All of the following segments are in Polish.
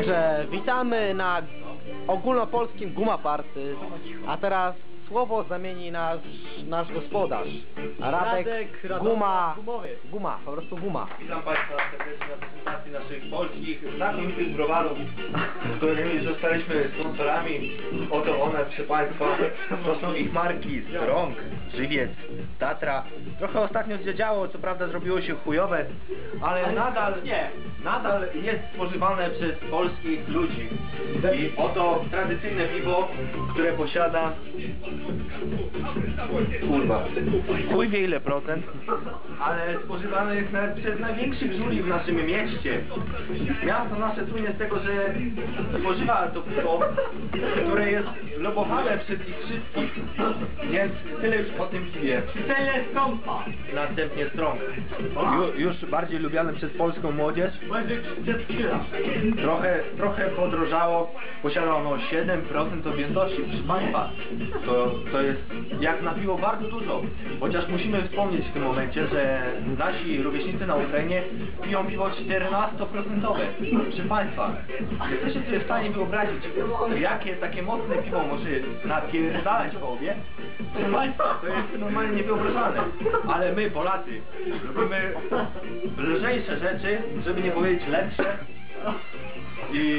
Także witamy na ogólnopolskim Guma Party, a teraz słowo zamieni nasz gospodarz Radek Guma, po prostu Guma. Witam Państwa serdecznie na prezentacji naszych polskich, znakomitych browarów, z którymi zostaliśmy sponsorami. Oto one, proszę Państwa, to są ich marki Strong, Żywiec, Tatra. Trochę ostatnio się działo, co prawda zrobiło się chujowe, ale nadal jest spożywane przez polskich ludzi. I oto tradycyjne piwo, które posiada, kurwa, chuj wie ile procent, ale spożywane jest nawet przez największych żuli w naszym mieście. Miasto nasze słynie z tego, że spożywa to piwo, które jest lobowane przez ich wszystkich. Więc tyle już o tym piwie. Tyle Strong'a. Następnie Strong. Już bardziej lubiany przez polską młodzież. Trochę podrożało. Posiada ono 7% objętości. Proszę Państwa, to jest jak na piwo bardzo dużo. Chociaż musimy wspomnieć w tym momencie, że nasi rówieśnicy na Ukrainie piją piwo 14%. Proszę Państwa, jesteście sobie w stanie wyobrazić, jakie takie mocne piwo może napierdalać po obie? Proszę Państwa, to jest normalnie niewyobrażalne. Ale my, Polacy, lubimy lżejsze rzeczy, żeby nie powiedzieć lepsze. I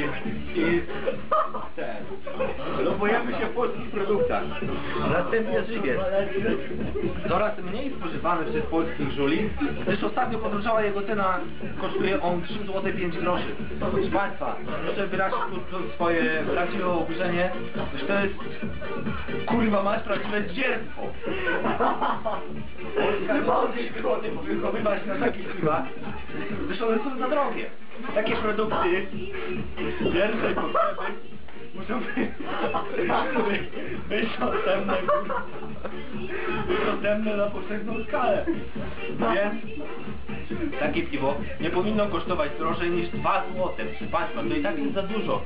lubujemy się w polskich produktach. Następnie Żywiec. Coraz mniej spożywany przez polskich żuli, gdyż ostatnio podróżowała jego cena, kosztuje on 3 zł 5 groszy. Proszę Państwa, proszę wyrazić tu swoje prawdziwe oburzenie, że to jest, kurwa mać, prawdziwe zdzierstwo. Polska nie może się wychowywać na takich piwach, gdyż one są za drogie. Takie produkty pierwszej potrzeby muszą być dostępne na powszechną skalę. Więc takie piwo nie powinno kosztować drożej niż 2 zł. Proszę Państwa, to i tak jest za dużo.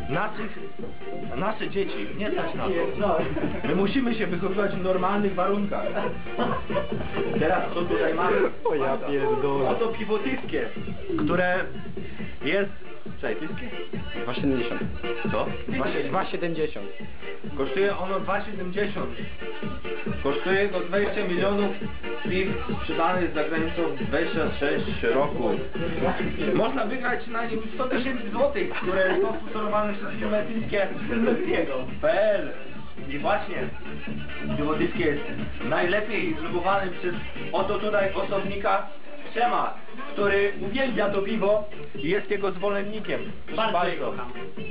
Nasze dzieci nie stać na to. My musimy się wychowywać w normalnych warunkach. Teraz co tutaj mamy? O ja pierdolę. Oto piwo tyskie, które jest... Czekaj, tyskie? 2,70. Co? 2,70. Kosztuje ono 2,70. Kosztuje go 20 milionów piw sprzedanych za granicą 26 roku. Można wygrać na nim 100 000 złotych, które są sponsorowane przez firmę tyskie PL. I właśnie, piwo tyskie jest najlepiej zlubowanym przez oto tutaj osobnika Przema, który uwielbia to piwo i jest jego zwolennikiem. Bardzo je kocham.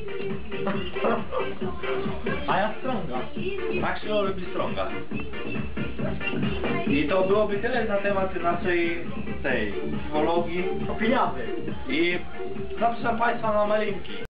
A ja Strong'a. Tak się lubi Strong'a. I to byłoby tyle na temat naszej tej piwologii. Opiniawy. I zapraszam Państwa na malinki.